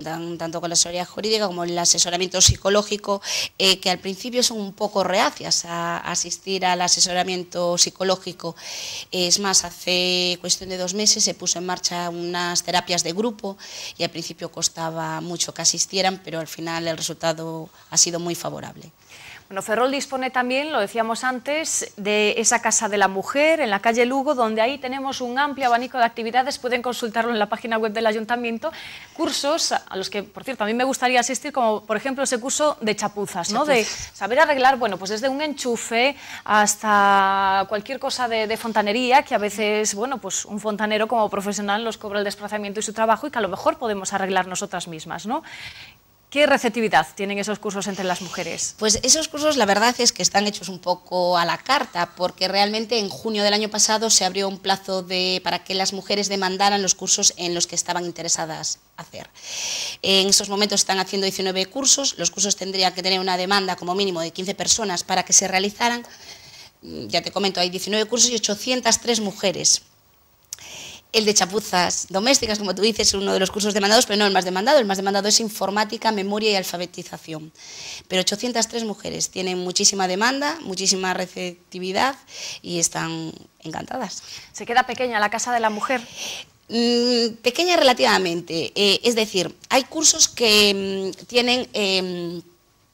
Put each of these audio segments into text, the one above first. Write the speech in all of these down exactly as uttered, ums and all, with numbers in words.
tanto con la asesoría jurídica como el asesoramiento psicológico, eh, que al principio son un poco reacias a, a asistir al asesoramiento psicológico. Es más, hace cuestión de dos meses se puso en marcha unas terapias de grupo y al principio costaba mucho que asistieran, pero al final el resultado ha sido muy favorable. Bueno, Ferrol dispone también, lo decíamos antes, de esa Casa de la Mujer en la calle Lugo, donde ahí tenemos un amplio abanico de actividades, pueden consultarlo en la página web del Ayuntamiento, cursos a los que, por cierto, a mí me gustaría asistir, como por ejemplo ese curso de chapuzas, ¿no? De saber arreglar, bueno, pues desde un enchufe hasta cualquier cosa de, de fontanería, que a veces, bueno, pues un fontanero como profesional nos cobra el desplazamiento y su trabajo y que a lo mejor podemos arreglar nosotras mismas, ¿no? ¿Qué receptividad tienen esos cursos entre las mujeres? Pues esos cursos la verdad es que están hechos un poco a la carta, porque realmente en junio del año pasado se abrió un plazo de, para que las mujeres demandaran los cursos en los que estaban interesadas hacer. En esos momentos están haciendo diecinueve cursos, los cursos tendrían que tener una demanda como mínimo de quince personas para que se realizaran. Ya te comento, hay diecinueve cursos y ochocientas tres mujeres. El de chapuzas domésticas, como tú dices, es uno de los cursos demandados, pero no el más demandado. El más demandado es informática, memoria y alfabetización. Pero ochocientas tres mujeres tienen muchísima demanda, muchísima receptividad y están encantadas. ¿Se queda pequeña la Casa de la Mujer? Mm, pequeña relativamente. Eh, es decir, hay cursos que mm, tienen... Eh,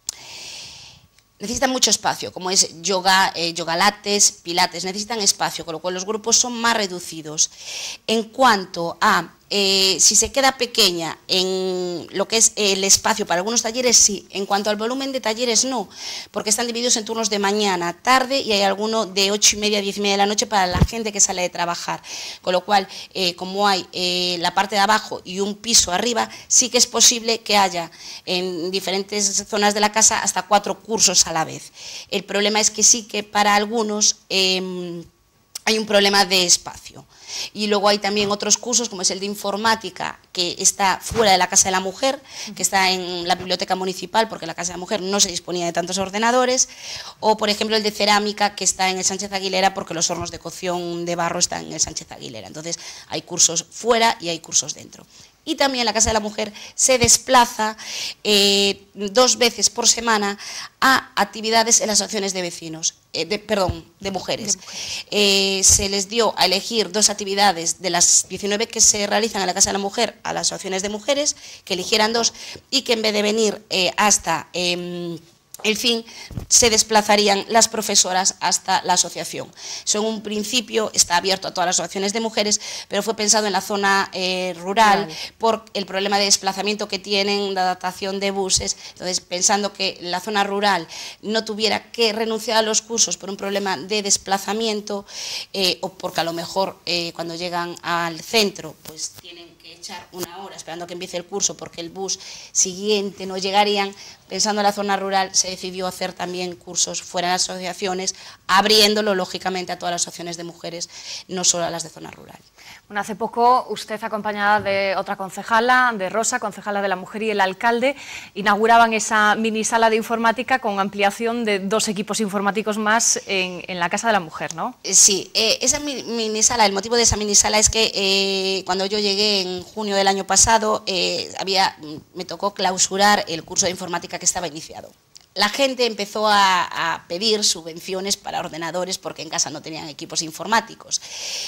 necesitan mucho espacio, como es yoga, eh, yoga lates, pilates, necesitan espacio, con lo cual los grupos son más reducidos. En cuanto a eh, si se queda pequeña en lo que es el espacio para algunos talleres, sí. En cuanto al volumen de talleres, no, porque están divididos en turnos de mañana, tarde y hay alguno de ocho y media a diez y media de la noche para la gente que sale de trabajar. Con lo cual, eh, como hay eh, la parte de abajo y un piso arriba, sí que es posible que haya en diferentes zonas de la casa hasta cuatro cursos a la vez. El problema es que sí que para algunos eh, hay un problema de espacio. Y luego hay también otros cursos, como es el de informática, que está fuera de la Casa de la Mujer, que está en la biblioteca municipal, porque la Casa de la Mujer no se disponía de tantos ordenadores, o por ejemplo el de cerámica, que está en el Sánchez Aguilera, porque los hornos de cocción de barro están en el Sánchez Aguilera. Entonces hay cursos fuera y hay cursos dentro. Y también la Casa de la Mujer se desplaza eh, dos veces por semana a actividades en las asociaciones de vecinos, eh, de, perdón, de mujeres. De mujeres. Eh, se les dio a elegir dos actividades de las diecinueve que se realizan en la Casa de la Mujer a las asociaciones de mujeres, que eligieran dos y que en vez de venir eh, hasta... Eh, el fin, se desplazarían las profesoras hasta la asociación. Eso en un principio está abierto a todas las asociaciones de mujeres, pero fue pensado en la zona eh, rural claro. por el problema de desplazamiento que tienen, de adaptación de buses. Entonces, pensando que la zona rural no tuviera que renunciar a los cursos por un problema de desplazamiento eh, o porque a lo mejor eh, cuando llegan al centro pues tienen que echar una hora esperando a que empiece el curso porque el bus siguiente no llegarían. Pensando en la zona rural, se decidió hacer también cursos fuera de las asociaciones, abriéndolo lógicamente a todas las asociaciones de mujeres, no solo a las de zona rural. Bueno, hace poco usted, acompañada de otra concejala, de Rosa, concejala de la Mujer, y el alcalde, inauguraban esa mini sala de informática con ampliación de dos equipos informáticos más en, en la Casa de la Mujer, ¿no? Sí, eh, esa mini sala, el motivo de esa mini sala es que eh, cuando yo llegué en junio del año pasado, eh, había, me tocó clausurar el curso de informática que estaba iniciado. La gente empezó a, a pedir subvenciones para ordenadores porque en casa no tenían equipos informáticos.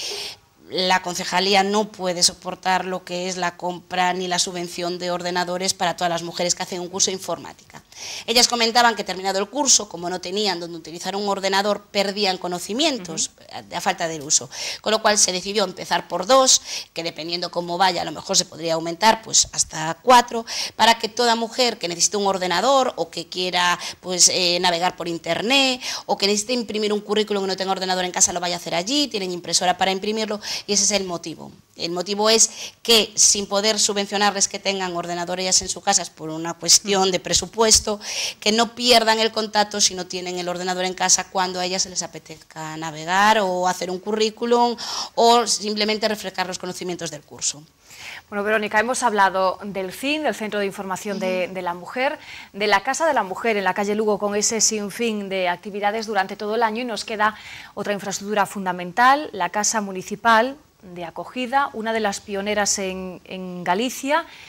La concejalía no puede soportar lo que es la compra ni la subvención de ordenadores para todas las mujeres que hacen un curso de informática. Ellas comentaban que terminado el curso, como no tenían donde utilizar un ordenador, perdían conocimientos uh-huh. a falta del uso, con lo cual se decidió empezar por dos, que dependiendo cómo vaya a lo mejor se podría aumentar pues hasta cuatro, para que toda mujer que necesite un ordenador o que quiera pues eh, navegar por internet o que necesite imprimir un currículum y no tenga ordenador en casa lo vaya a hacer allí, tienen impresora para imprimirlo. Y ese es el motivo. El motivo es que sin poder subvencionarles que tengan ordenadores en sus casas por una cuestión de presupuesto, que no pierdan el contacto si no tienen el ordenador en casa cuando a ellas se les apetezca navegar o hacer un currículum o simplemente refrescar los conocimientos del curso. Bueno, Verónica, hemos hablado del C I N, del Centro de Información de, de la Mujer, de la Casa de la Mujer en la calle Lugo con ese sinfín de actividades durante todo el año y nos queda otra infraestructura fundamental, la Casa Municipal de Acogida, una de las pioneras en, en Galicia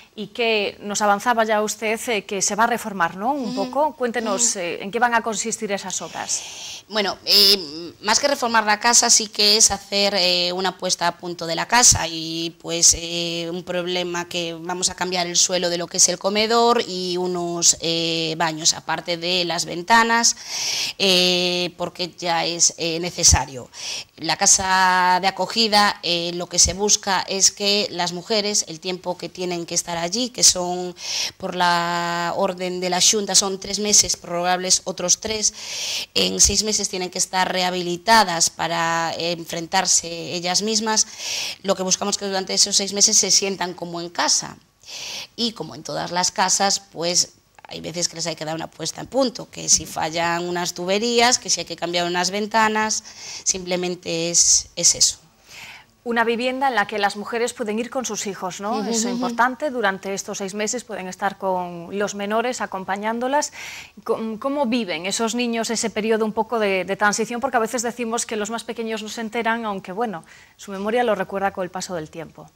y que nos avanzaba ya usted eh, que se va a reformar, ¿no? Un uh-huh. poco. Cuéntenos uh-huh. eh, en qué van a consistir esas obras. Bueno, eh, más que reformar la casa sí que es hacer eh, una puesta a punto de la casa y pues eh, un problema que vamos a cambiar el suelo de lo que es el comedor y unos eh, baños, aparte de las ventanas, eh, porque ya es eh, necesario. La casa de acogida eh, lo que se busca es que las mujeres, el tiempo que tienen que estar allí, que son por la orden de la Xunta, son tres meses, prorrogables otros tres, en seis meses tienen que estar rehabilitadas para enfrentarse ellas mismas. Lo que buscamos es que durante esos seis meses se sientan como en casa y como en todas las casas, pues hay veces que les hay que dar una puesta en punto, que si fallan unas tuberías, que si hay que cambiar unas ventanas, simplemente es, es eso. Una vivienda en la que las mujeres pueden ir con sus hijos, ¿no? Uh-huh, Eso es importante, durante estos seis meses pueden estar con los menores acompañándolas. ¿Cómo viven esos niños ese periodo un poco de, de transición? Porque a veces decimos que los más pequeños no se enteran, aunque bueno, su memoria lo recuerda con el paso del tiempo.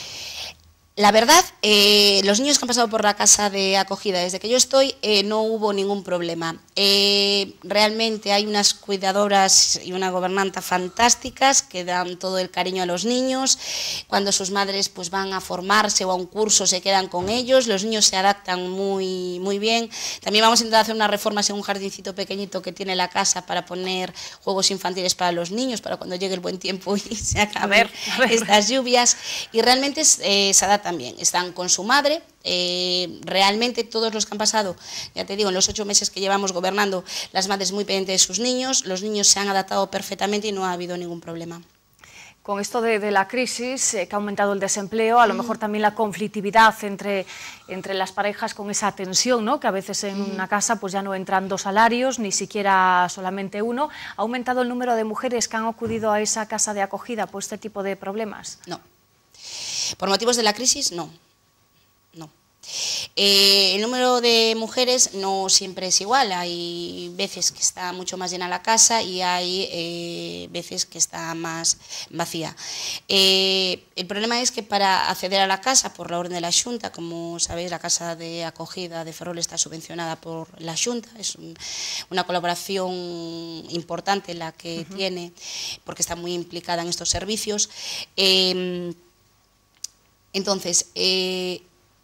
La verdad, eh, los niños que han pasado por la casa de acogida desde que yo estoy, eh, no hubo ningún problema. Eh, realmente hay unas cuidadoras y una gobernanta fantásticas que dan todo el cariño a los niños. Cuando sus madres pues, van a formarse o a un curso se quedan con ellos, los niños se adaptan muy, muy bien. También vamos a intentar hacer unas reformas en un jardincito pequeñito que tiene la casa para poner juegos infantiles para los niños, para cuando llegue el buen tiempo y se acaben estas lluvias. Y realmente eh, se adaptan también, están con su madre, eh, realmente todos los que han pasado, ya te digo, en los ocho meses que llevamos gobernando, las madres muy pendientes de sus niños, los niños se han adaptado perfectamente y no ha habido ningún problema. Con esto de, de la crisis, eh, que ha aumentado el desempleo, a lo mejor también la conflictividad entre, entre las parejas con esa tensión, ¿no? Que a veces en una casa pues ya no entran dos salarios, ni siquiera solamente uno. ¿Ha aumentado el número de mujeres que han acudido a esa casa de acogida por este tipo de problemas? No. Por motivos de la crisis, no. no. Eh, el número de mujeres no siempre es igual, hay veces que está mucho más llena la casa y hay eh, veces que está más vacía. Eh, el problema es que para acceder a la casa, por la orden de la Xunta, como sabéis, la casa de acogida de Ferrol está subvencionada por la Xunta, es un, una colaboración importante la que uh-huh. tiene, porque está muy implicada en estos servicios. Eh, Entonces, eh,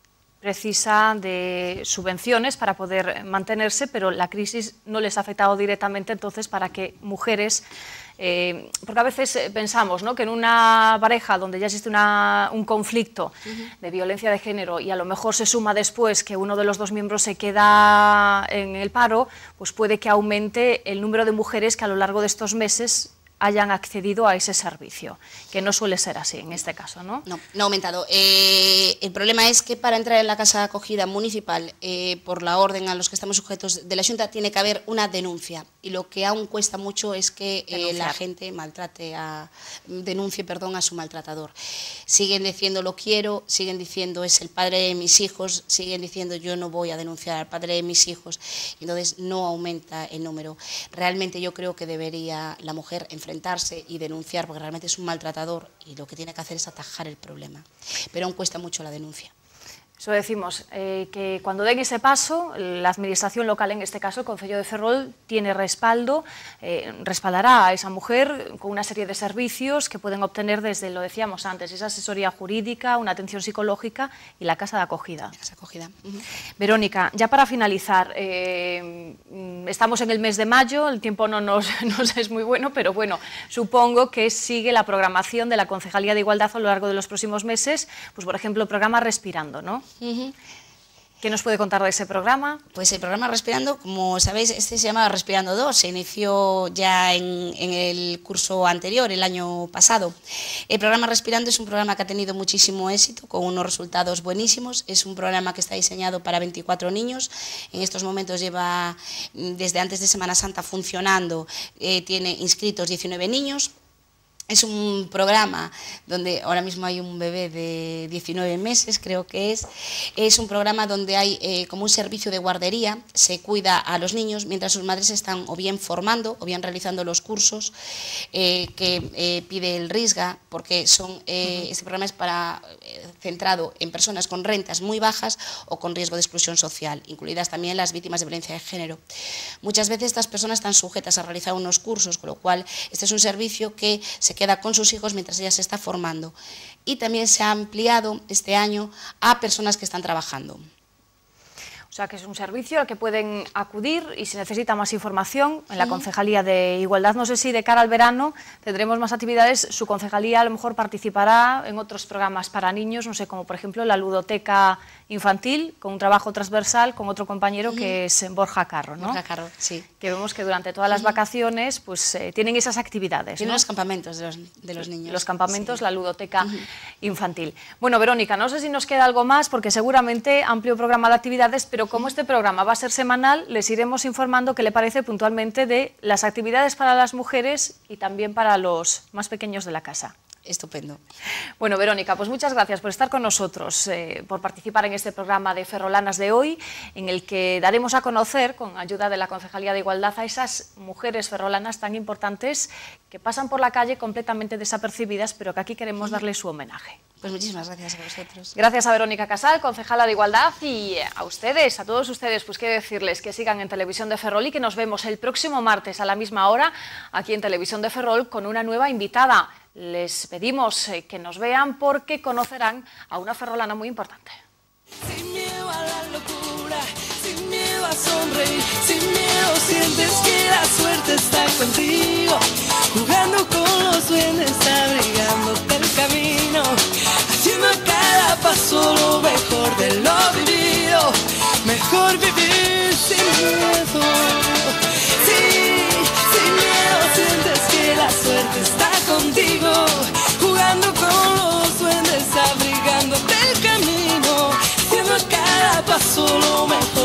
precisa de subvenciones para poder mantenerse, pero la crisis no les ha afectado directamente, entonces, para que mujeres, eh, porque a veces pensamos, ¿no?, que en una pareja donde ya existe una, un conflicto uh-huh. de violencia de género y a lo mejor se suma después que uno de los dos miembros se queda en el paro, pues puede que aumente el número de mujeres que a lo largo de estos meses hayan accedido a ese servicio, que no suele ser así en este caso, ¿no? No, no ha aumentado. Eh, el problema es que para entrar en la casa de acogida municipal, eh, por la orden a los que estamos sujetos de la Xunta, tiene que haber una denuncia. Y lo que aún cuesta mucho es que eh, la gente maltrate a, denuncie perdón, a su maltratador. Siguen diciendo lo quiero, siguen diciendo es el padre de mis hijos, siguen diciendo yo no voy a denunciar al padre de mis hijos. Y entonces no aumenta el número. Realmente yo creo que debería la mujer enfrentarse enfrentarse y denunciar, porque realmente es un maltratador y lo que tiene que hacer es atajar el problema, pero aún cuesta mucho la denuncia. Eso decimos, eh, que cuando den ese paso, la administración local, en este caso el Concello de Ferrol, tiene respaldo, eh, respaldará a esa mujer con una serie de servicios que pueden obtener desde, lo decíamos antes, esa asesoría jurídica, una atención psicológica y la casa de acogida. La casa de acogida. Uh-huh. Verónica, ya para finalizar, eh, estamos en el mes de mayo, el tiempo no nos, nos es muy bueno, pero bueno, supongo que sigue la programación de la Concejalía de Igualdad a lo largo de los próximos meses, pues por ejemplo el programa Respirando, ¿no? Uh-huh. ¿Qué nos puede contar de ese programa? Pues el programa Respirando, como sabéis, este se llama Respirando dos, se inició ya en, en el curso anterior, el año pasado. El programa Respirando es un programa que ha tenido muchísimo éxito, con unos resultados buenísimos. Es un programa que está diseñado para veinticuatro niños, en estos momentos lleva desde antes de Semana Santa funcionando, eh, tiene inscritos diecinueve niños. Es un programa donde ahora mismo hay un bebé de diecinueve meses, creo que es. Es un programa donde hay eh, como un servicio de guardería, se cuida a los niños mientras sus madres están o bien formando o bien realizando los cursos eh, que eh, pide el RISGA, porque son, eh, este programa es para, eh, centrado en personas con rentas muy bajas o con riesgo de exclusión social, incluidas también las víctimas de violencia de género. Muchas veces estas personas están sujetas a realizar unos cursos, con lo cual este es un servicio que se queda con sus hijos mientras ella se está formando. Y también se ha ampliado este año a personas que están trabajando. O sea, que es un servicio al que pueden acudir y si necesita más información en la Concejalía de Igualdad. No sé si de cara al verano tendremos más actividades. Su concejalía a lo mejor participará en otros programas para niños, no sé, como por ejemplo la ludoteca infantil, con un trabajo transversal con otro compañero que es Borja Carro, ¿no? Borja Carro, sí. Que vemos que durante todas las vacaciones pues eh, tienen esas actividades, Tienen ¿no? los campamentos de los, de los niños. Los campamentos, sí. La ludoteca uh-huh. infantil. Bueno, Verónica, no sé si nos queda algo más, porque seguramente amplio programa de actividades, pero como este programa va a ser semanal, les iremos informando qué le parece puntualmente de las actividades para las mujeres y también para los más pequeños de la casa. Estupendo. Bueno, Verónica, pues muchas gracias por estar con nosotros, eh, por participar en este programa de Ferrolanas de hoy, en el que daremos a conocer, con ayuda de la Concejalía de Igualdad, a esas mujeres ferrolanas tan importantes que pasan por la calle completamente desapercibidas, pero que aquí queremos darles su homenaje. Pues muchísimas gracias a vosotros. Gracias a Verónica Casal, concejala de Igualdad, y a ustedes, a todos ustedes, pues quiero decirles que sigan en Televisión de Ferrol y que nos vemos el próximo martes a la misma hora aquí en Televisión de Ferrol con una nueva invitada. Les pedimos eh, que nos vean porque conocerán a una ferrolana muy importante. Sin miedo a la locura, sin miedo a sonreír, sin miedo sientes que la suerte está contigo, jugando con los duendes, abrigándote el camino, haciendo a cada paso lo mejor de lo vivido, mejor vivir sin miedo. Sí, sin miedo sientes que la suerte está contigo, jugando con los duendes, abrigándote el camino, haciendo a cada paso lo mejor.